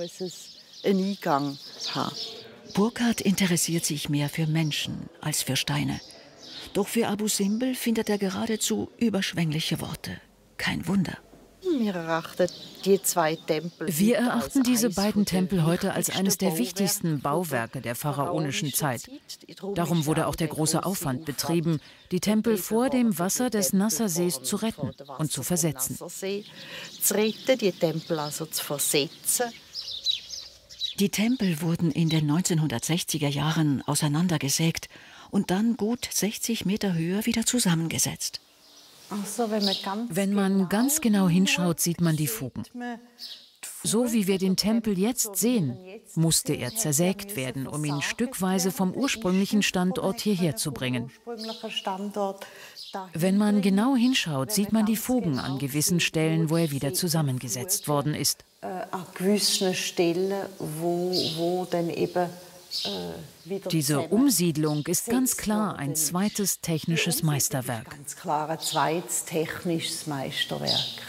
Burckhardt interessiert sich mehr für Menschen als für Steine. Doch für Abu Simbel findet er geradezu überschwängliche Worte. Kein Wunder. Wir erachten die zwei Tempel. Wir erachten diese beiden Tempel heute als eines der wichtigsten Bauwerke der pharaonischen Zeit. Darum wurde auch der große Aufwand betrieben, die Tempel vor dem Wasser des Nassersees zu retten und zu versetzen. Zu retten, die Tempel also zu versetzen. Die Tempel wurden in den neunzehnhundertsechziger Jahren auseinandergesägt und dann gut sechzig Meter Höhe wieder zusammengesetzt. So, wenn, man wenn man ganz genau hinschaut, sieht man die Fugen. So wie wir den Tempel jetzt sehen, musste er zersägt werden, um ihn stückweise vom ursprünglichen Standort hierher zu bringen. Wenn man genau hinschaut, sieht man die Fugen an gewissen Stellen, wo er wieder zusammengesetzt worden ist. An gewissen Stellen, wo, wo dann eben Diese Umsiedlung ist ganz klar ein zweites technisches Meisterwerk. Ganz klar ein zweites technisches Meisterwerk.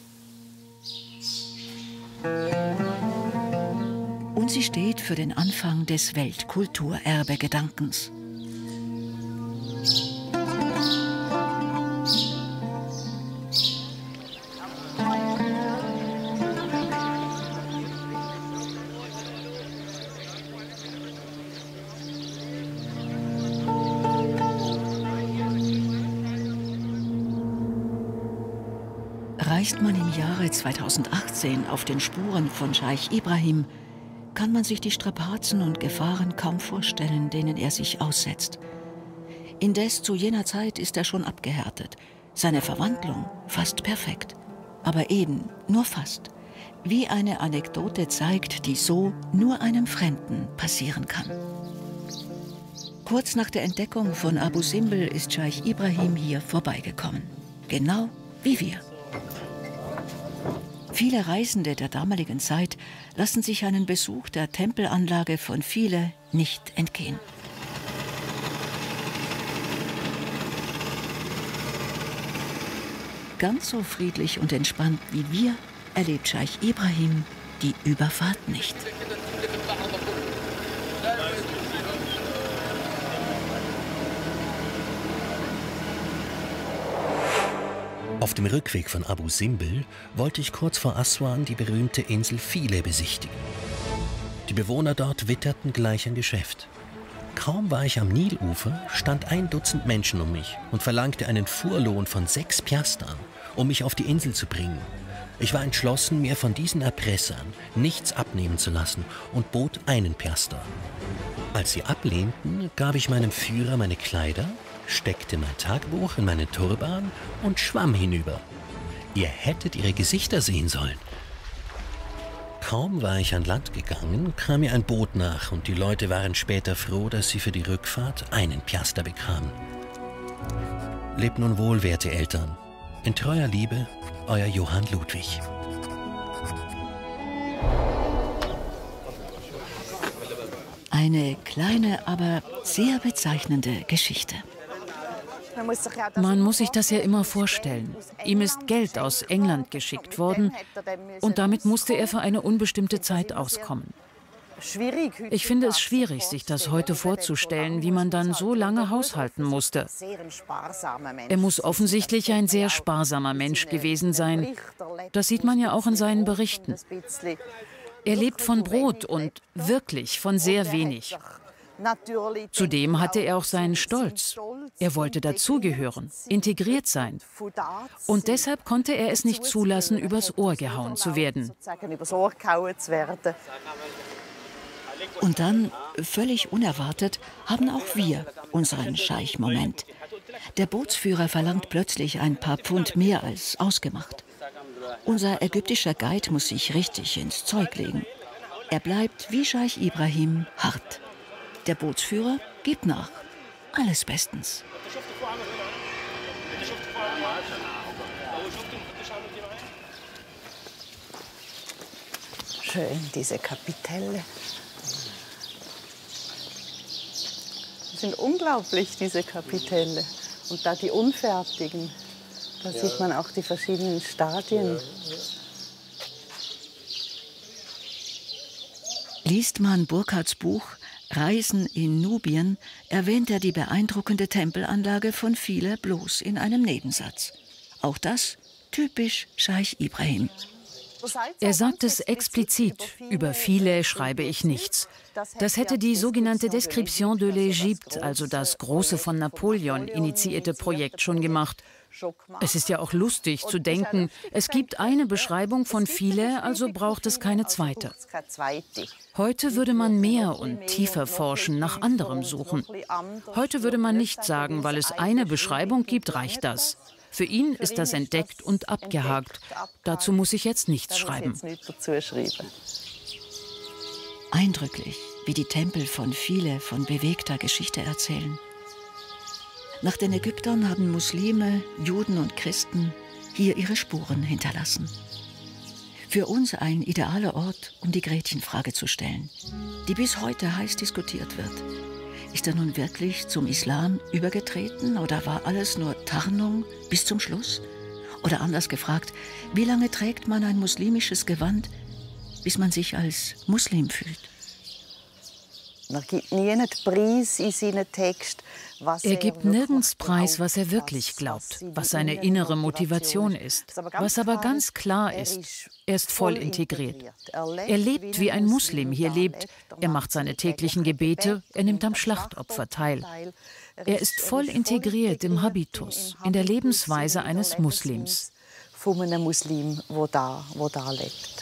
Und sie steht für den Anfang des Weltkulturerbe-Gedankens. Reist man im Jahre zweitausendachtzehn auf den Spuren von Scheich Ibrahim, kann man sich die Strapazen und Gefahren kaum vorstellen, denen er sich aussetzt. Indes zu jener Zeit ist er schon abgehärtet, seine Verwandlung fast perfekt. Aber eben nur fast, wie eine Anekdote zeigt, die so nur einem Fremden passieren kann. Kurz nach der Entdeckung von Abu Simbel ist Scheich Ibrahim hier vorbeigekommen. Genau wie wir. Viele Reisende der damaligen Zeit lassen sich einen Besuch der Tempelanlage von Philae nicht entgehen. Ganz so friedlich und entspannt wie wir erlebt Scheich Ibrahim die Überfahrt nicht. Auf dem Rückweg von Abu Simbel wollte ich kurz vor Aswan die berühmte Insel Philae besichtigen. Die Bewohner dort witterten gleich ein Geschäft. Kaum war ich am Nilufer, stand ein Dutzend Menschen um mich und verlangte einen Fuhrlohn von sechs Piastern, um mich auf die Insel zu bringen. Ich war entschlossen, mir von diesen Erpressern nichts abnehmen zu lassen und bot einen Piaster. Als sie ablehnten, gab ich meinem Führer meine Kleider, steckte mein Tagebuch in meinen Turban und schwamm hinüber. Ihr hättet ihre Gesichter sehen sollen. Kaum war ich an Land gegangen, kam mir ein Boot nach und die Leute waren später froh, dass sie für die Rückfahrt einen Piaster bekamen. Lebt nun wohl, werte Eltern. In treuer Liebe, euer Johann Ludwig. Eine kleine, aber sehr bezeichnende Geschichte. Man muss sich das ja immer vorstellen. Ihm ist Geld aus England geschickt worden und damit musste er für eine unbestimmte Zeit auskommen. Ich finde es schwierig, sich das heute vorzustellen, wie man dann so lange haushalten musste. Er muss offensichtlich ein sehr sparsamer Mensch gewesen sein. Das sieht man ja auch in seinen Berichten. Er lebt von Brot und wirklich von sehr wenig. Zudem hatte er auch seinen Stolz. Er wollte dazugehören, integriert sein. Und deshalb konnte er es nicht zulassen, übers Ohr gehauen zu werden. Und dann, völlig unerwartet, haben auch wir unseren Scheich-Moment. Der Bootsführer verlangt plötzlich ein paar Pfund mehr als ausgemacht. Unser ägyptischer Guide muss sich richtig ins Zeug legen. Er bleibt wie Scheich Ibrahim hart. Der Bootsführer gibt nach. Alles bestens. Schön, diese Kapitelle. Die sind unglaublich, diese Kapitelle. Und da die unfertigen. Da ja. sieht man auch die verschiedenen Stadien. Ja. Liest man Burckhardts Buch Reisen in Nubien, erwähnt er die beeindruckende Tempelanlage von Philae bloß in einem Nebensatz. Auch das typisch Scheich Ibrahim. Er sagt es explizit, über Philae schreibe ich nichts. Das hätte die sogenannte Description de l'Égypte, also das große von Napoleon initiierte Projekt, schon gemacht. Es ist ja auch lustig zu denken, es gibt eine Beschreibung von Philae, also braucht es keine zweite. Heute würde man mehr und tiefer forschen, nach anderem suchen. Heute würde man nicht sagen, weil es eine Beschreibung gibt, reicht das. Für ihn ist das entdeckt und abgehakt. Dazu muss ich jetzt nichts schreiben. Eindrücklich, wie die Tempel von Philae von bewegter Geschichte erzählen. Nach den Ägyptern haben Muslime, Juden und Christen hier ihre Spuren hinterlassen. Für uns ein idealer Ort, um die Gretchenfrage zu stellen, die bis heute heiß diskutiert wird. Ist er nun wirklich zum Islam übergetreten oder war alles nur Tarnung bis zum Schluss? Oder anders gefragt, wie lange trägt man ein muslimisches Gewand, bis man sich als Muslim fühlt? Er gibt nirgends Preis in seinen Text, was er gibt nirgends preis, was er wirklich glaubt, was seine innere Motivation ist. Was aber ganz klar ist, er ist voll integriert. Er lebt wie ein Muslim hier lebt. Er macht seine täglichen Gebete, er nimmt am Schlachtopfer teil. Er ist voll integriert im Habitus, in der Lebensweise eines Muslims. Von einem Muslim, wo da, wo da lebt.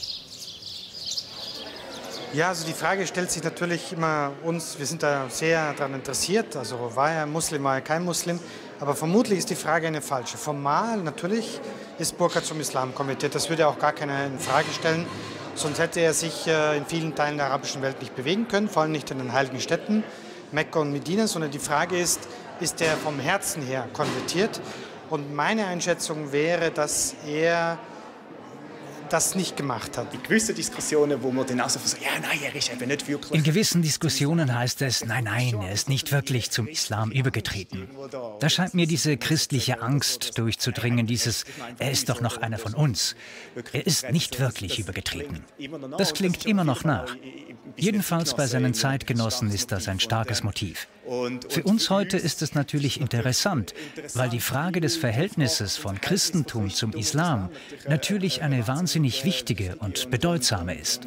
Ja, also die Frage stellt sich natürlich immer uns, wir sind da sehr daran interessiert, also war er Muslim, war er kein Muslim, aber vermutlich ist die Frage eine falsche. Formal natürlich ist Burckhardt zum Islam konvertiert, das würde auch gar keiner in Frage stellen, sonst hätte er sich in vielen Teilen der arabischen Welt nicht bewegen können, vor allem nicht in den heiligen Städten, Mekka und Medina, sondern die Frage ist, ist er vom Herzen her konvertiert? Und meine Einschätzung wäre, dass er das nicht gemacht hat. In gewissen Diskussionen, wo man dann auch so sagt, ja, nein, er ist eben nicht wirklich... In gewissen Diskussionen heißt es, nein, nein, er ist nicht wirklich zum Islam übergetreten. Da scheint mir diese christliche Angst durchzudringen, dieses, er ist doch noch einer von uns. Er ist nicht wirklich übergetreten. Das klingt immer noch nach. Jedenfalls bei seinen Zeitgenossen ist das ein starkes Motiv. Für uns heute ist es natürlich interessant, weil die Frage des Verhältnisses von Christentum zum Islam natürlich eine wahnsinnig wichtige und bedeutsame ist.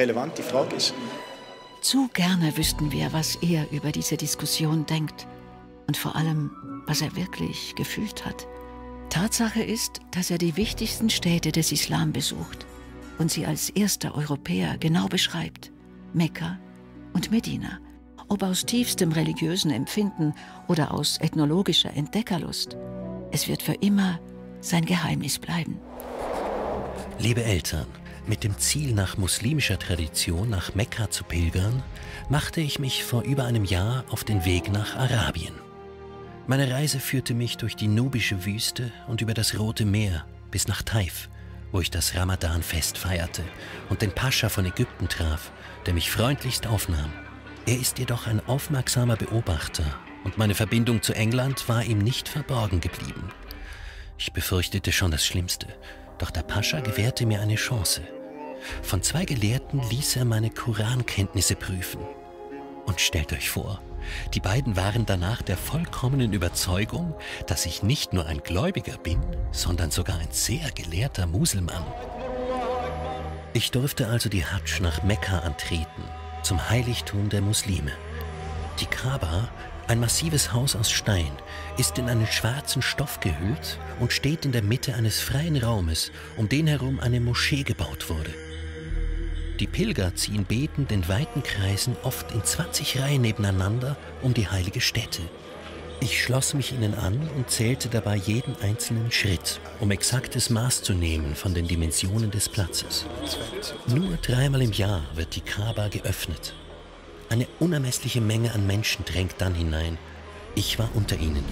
Zu gerne wüssten wir, was er über diese Diskussion denkt und vor allem, was er wirklich gefühlt hat. Tatsache ist, dass er die wichtigsten Städte des Islam besucht und sie als erster Europäer genau beschreibt: Mekka und Medina. Ob aus tiefstem religiösen Empfinden oder aus ethnologischer Entdeckerlust. Es wird für immer sein Geheimnis bleiben. Liebe Eltern, mit dem Ziel, nach muslimischer Tradition nach Mekka zu pilgern, machte ich mich vor über einem Jahr auf den Weg nach Arabien. Meine Reise führte mich durch die nubische Wüste und über das Rote Meer bis nach Taif, wo ich das Ramadan-Fest feierte und den Pascha von Ägypten traf, der mich freundlichst aufnahm. Er ist jedoch ein aufmerksamer Beobachter und meine Verbindung zu England war ihm nicht verborgen geblieben. Ich befürchtete schon das Schlimmste, doch der Pascha gewährte mir eine Chance. Von zwei Gelehrten ließ er meine Korankenntnisse prüfen. Und stellt euch vor, die beiden waren danach der vollkommenen Überzeugung, dass ich nicht nur ein Gläubiger bin, sondern sogar ein sehr gelehrter Muselmann. Ich durfte also die Hadsch nach Mekka antreten, zum Heiligtum der Muslime. Die Kaaba, ein massives Haus aus Stein, ist in einen schwarzen Stoff gehüllt und steht in der Mitte eines freien Raumes, um den herum eine Moschee gebaut wurde. Die Pilger ziehen betend in weiten Kreisen, oft in zwanzig Reihen nebeneinander, um die heilige Stätte. Ich schloss mich ihnen an und zählte dabei jeden einzelnen Schritt, um exaktes Maß zu nehmen von den Dimensionen des Platzes. Nur dreimal im Jahr wird die Kaaba geöffnet. Eine unermessliche Menge an Menschen drängt dann hinein. Ich war unter ihnen.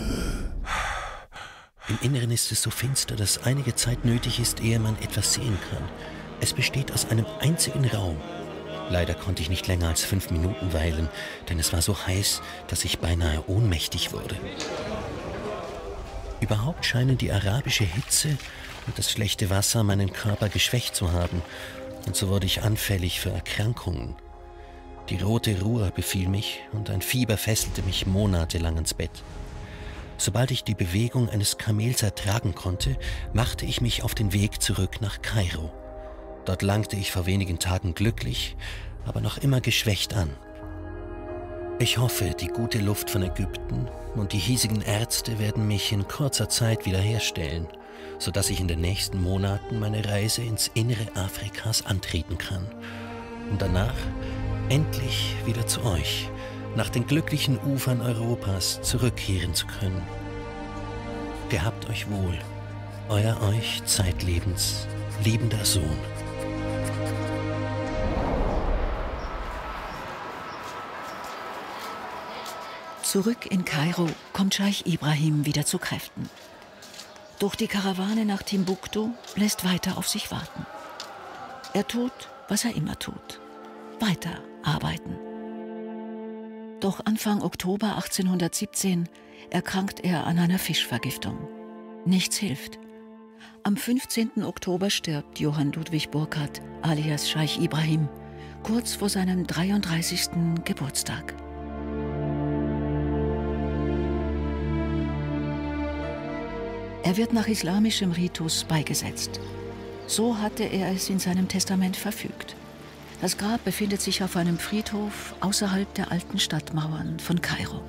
Im Inneren ist es so finster, dass einige Zeit nötig ist, ehe man etwas sehen kann. Es besteht aus einem einzigen Raum. Leider konnte ich nicht länger als fünf Minuten weilen, denn es war so heiß, dass ich beinahe ohnmächtig wurde. Überhaupt scheinen die arabische Hitze und das schlechte Wasser meinen Körper geschwächt zu haben, und so wurde ich anfällig für Erkrankungen. Die rote Ruhr befiel mich und ein Fieber fesselte mich monatelang ins Bett. Sobald ich die Bewegung eines Kamels ertragen konnte, machte ich mich auf den Weg zurück nach Kairo. Dort langte ich vor wenigen Tagen glücklich, aber noch immer geschwächt an. Ich hoffe, die gute Luft von Ägypten und die hiesigen Ärzte werden mich in kurzer Zeit wiederherstellen, sodass ich in den nächsten Monaten meine Reise ins Innere Afrikas antreten kann, um danach endlich wieder zu euch, nach den glücklichen Ufern Europas zurückkehren zu können. Gehabt euch wohl, euer euch zeitlebens liebender Sohn. Zurück in Kairo kommt Scheich Ibrahim wieder zu Kräften. Doch die Karawane nach Timbuktu lässt weiter auf sich warten. Er tut, was er immer tut: weiter arbeiten. Doch Anfang Oktober achtzehnhundertsiebzehn erkrankt er an einer Fischvergiftung. Nichts hilft. Am fünfzehnten Oktober stirbt Johann Ludwig Burckhardt alias Scheich Ibrahim, kurz vor seinem dreiunddreißigsten Geburtstag. Er wird nach islamischem Ritus beigesetzt. So hatte er es in seinem Testament verfügt. Das Grab befindet sich auf einem Friedhof außerhalb der alten Stadtmauern von Kairo.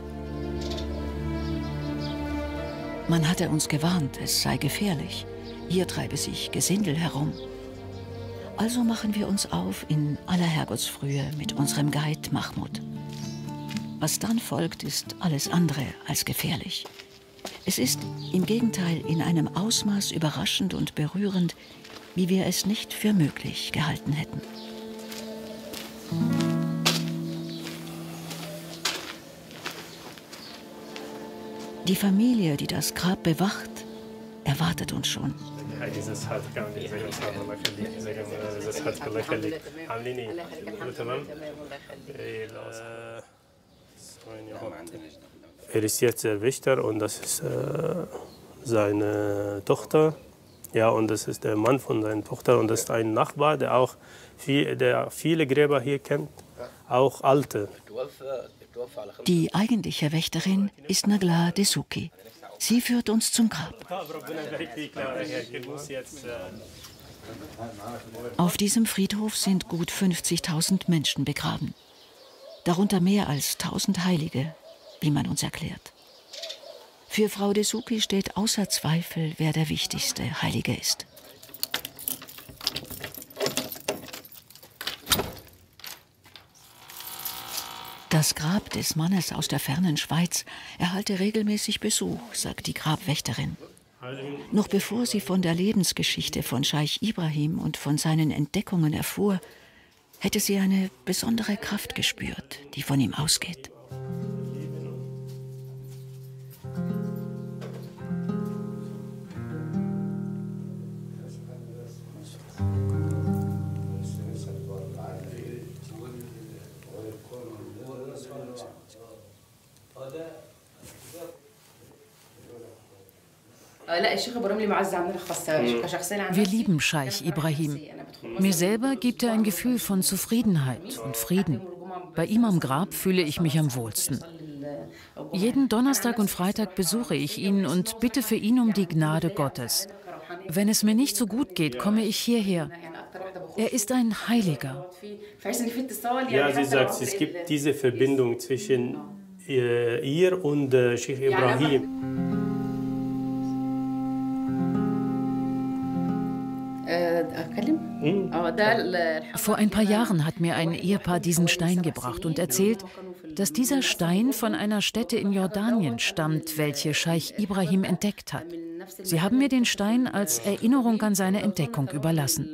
Man hatte uns gewarnt, es sei gefährlich. Hier treibe sich Gesindel herum. Also machen wir uns auf in aller Herrgottsfrühe mit unserem Guide Mahmud. Was dann folgt, ist alles andere als gefährlich. Es ist im Gegenteil in einem Ausmaß überraschend und berührend, wie wir es nicht für möglich gehalten hätten. Die Familie, die das Grab bewacht, erwartet uns schon. Er ist jetzt der Wächter und das ist äh, seine Tochter. Ja, und das ist der Mann von seiner Tochter und das ist ein Nachbar, der auch viel, der viele Gräber hier kennt, auch alte. Die eigentliche Wächterin ist Nagla Dessouky. Sie führt uns zum Grab. Auf diesem Friedhof sind gut fünfzigtausend Menschen begraben. Darunter mehr als tausend Heilige, wie man uns erklärt. Für Frau Dessouky steht außer Zweifel, wer der wichtigste Heilige ist. Das Grab des Mannes aus der fernen Schweiz erhalte regelmäßig Besuch, sagt die Grabwächterin. Noch bevor sie von der Lebensgeschichte von Scheich Ibrahim und von seinen Entdeckungen erfuhr, hätte sie eine besondere Kraft gespürt, die von ihm ausgeht. Wir lieben Scheich Ibrahim. Mir selber gibt er ein Gefühl von Zufriedenheit und Frieden. Bei ihm am Grab fühle ich mich am wohlsten. Jeden Donnerstag und Freitag besuche ich ihn und bitte für ihn um die Gnade Gottes. Wenn es mir nicht so gut geht, komme ich hierher. Er ist ein Heiliger. Ja, sie sagt, es gibt diese Verbindung zwischen ihr und Scheich Ibrahim. Vor ein paar Jahren hat mir ein Ehepaar diesen Stein gebracht und erzählt, dass dieser Stein von einer Stätte in Jordanien stammt, welche Scheich Ibrahim entdeckt hat. Sie haben mir den Stein als Erinnerung an seine Entdeckung überlassen.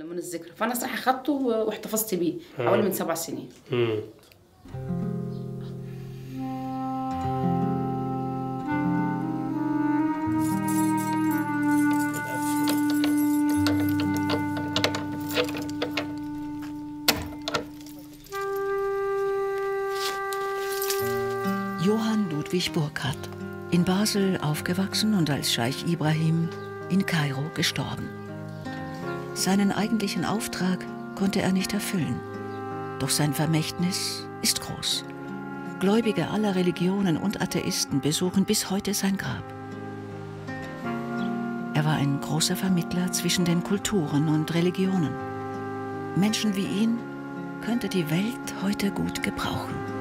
Johann Ludwig Burckhardt, in Basel aufgewachsen und als Scheich Ibrahim in Kairo gestorben. Seinen eigentlichen Auftrag konnte er nicht erfüllen, doch sein Vermächtnis ist groß. Gläubige aller Religionen und Atheisten besuchen bis heute sein Grab. Er war ein großer Vermittler zwischen den Kulturen und Religionen. Menschen wie ihn könnte die Welt heute gut gebrauchen.